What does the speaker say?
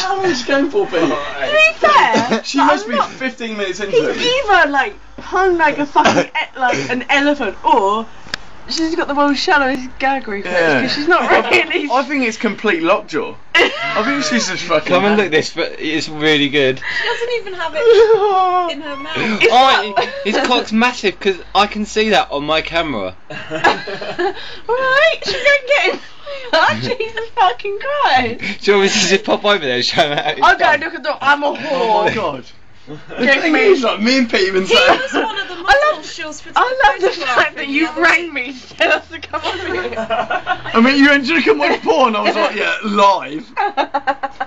How long is she going for, Ben? To be fair, She must be 15 minutes into it. he's either like hung like a fucking like an elephant, or she's got the world's shallowest gag reflex because she's not really. I think it's complete lockjaw. I think she's just fucking. Come and look this, but it's really good. She doesn't even have it in her mouth. Oh, his cock's massive because I can see that on my camera. Alright, she's going to get him. Oh, Jesus fucking Christ. Do you want me to just pop over there and show him how it's I'm done? going to look at the. I'm a whore. Oh my god. Get me. It's like me and Pete even He said. was one of the model shills for I love the fact that you rang me to tell us to come on here. I mean, you went to come watch porn. I was like, yeah, live.